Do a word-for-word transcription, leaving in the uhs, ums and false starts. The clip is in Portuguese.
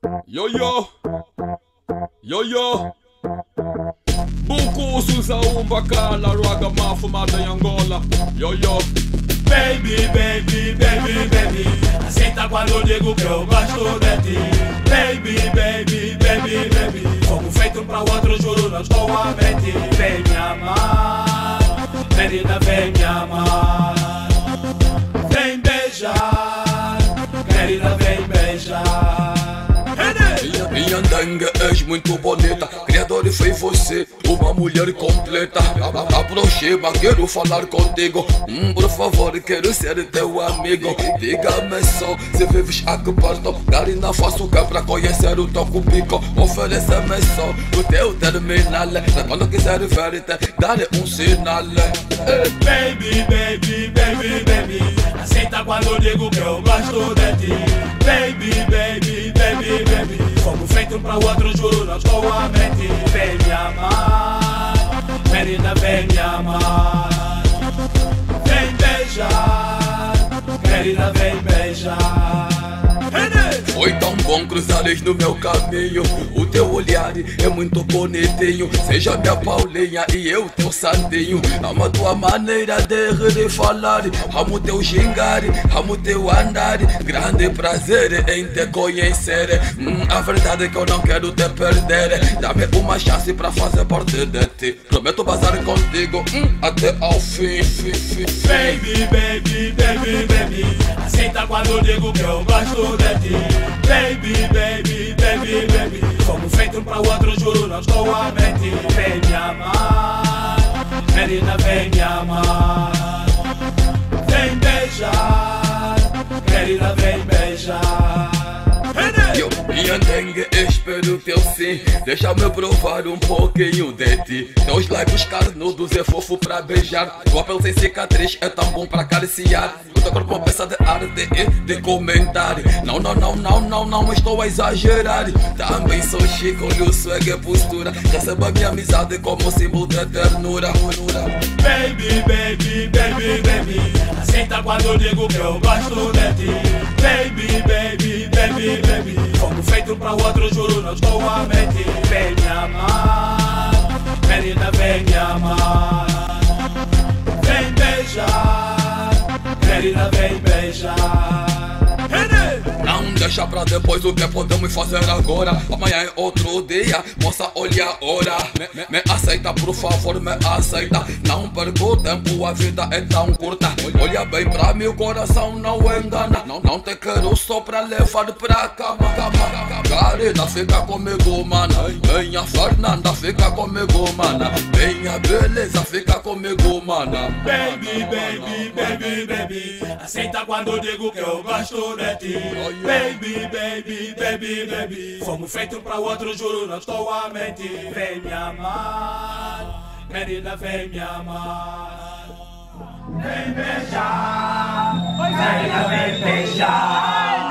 Yo yo, yo yo. Buku usuza umbakala Raga mafumada Angola. Yo yo. Baby, baby, baby, baby, aceita quando eu digo que eu gosto de ti. Baby, baby, baby, baby, como feito um pra outro, juro, não estou a mentir. Vem me amar, menina, vem me amar. Vem beijar, querida, vem beijar. Minha dengue és muito bonita, Criador fez você uma mulher completa. Aproxima, quero falar contigo. hum, Por favor, quero ser teu amigo. Diga-me só, se vives aqui perto, Garina, faço o que pra conhecer o teu cubico. Ofereça-me só o teu terminal, quando quiser ver-te, dá-lhe um sinal. Baby, baby, baby, baby, aceita quando eu digo que eu gosto de ti. Baby, baby, baby, baby, como feito pra outro, juro, não estou a mentir. Vem me amar, menina, vem me amar. Vem beijar, querida, vem beijar. Foi tão bom cruzares no meu caminho. O teu olhar é muito bonitinho. Seja minha Paulinha e eu teu santinho. Amo a tua maneira de rir e falar. Amo teu gingar, amo teu andar. Grande prazer em te conhecer. hum, A verdade é que eu não quero te perder. Dá-me uma chance pra fazer parte de ti. Prometo bazar contigo hum, até ao fim, fim, fim, fim. Baby, baby, baby, baby, aceita quando eu digo que eu gosto de ti. Baby, baby, baby, baby, como feito pra outro, juro, não estou a mentir. Vem me amar, menina, vem me amar. Vem beijar, querida, vem beijar. Eu minha dengue, espero teu sim. Deixa-me provar um pouquinho de ti. Teus lábios carnudos é fofo pra beijar. Tua pele sem cicatriz é tão bom pra acariciar. O teu corpo peça de arte e de comentar. Não, não, não, não, não, não estou a exagerar. Também sou chique, olho, swag e postura. Receba minha amizade como símbolo de ternura. Baby, baby, baby, baby, aceita quando eu digo que eu gosto de ti. Baby, baby, baby, baby, como feito pra outro, juro, não estou a mentir. Vem me amar, menina, vem me amar. Vem beijar, querida, vem beijar. Não deixa pra depois o que podemos fazer agora. Amanhã é outro dia, moça, olha a hora. Me, me, me aceita, por favor, me aceita. Não perco tempo, a vida é tão curta. Olha bem pra mim, o coração não engana. Não, não te quero só pra levar pra cama, cama. Garina, fica comigo, mana. Venha Fernanda, fica comigo, mana. Venha beleza, fica comigo, mana. Baby, baby, baby, baby, aceita quando eu digo que eu gosto de ti. Baby, baby, baby, baby, fomos feitos pra outro, juro, não estou a mentir. Vem me amar, menina, vem me amar. Vem beijar, menina, vem beijar.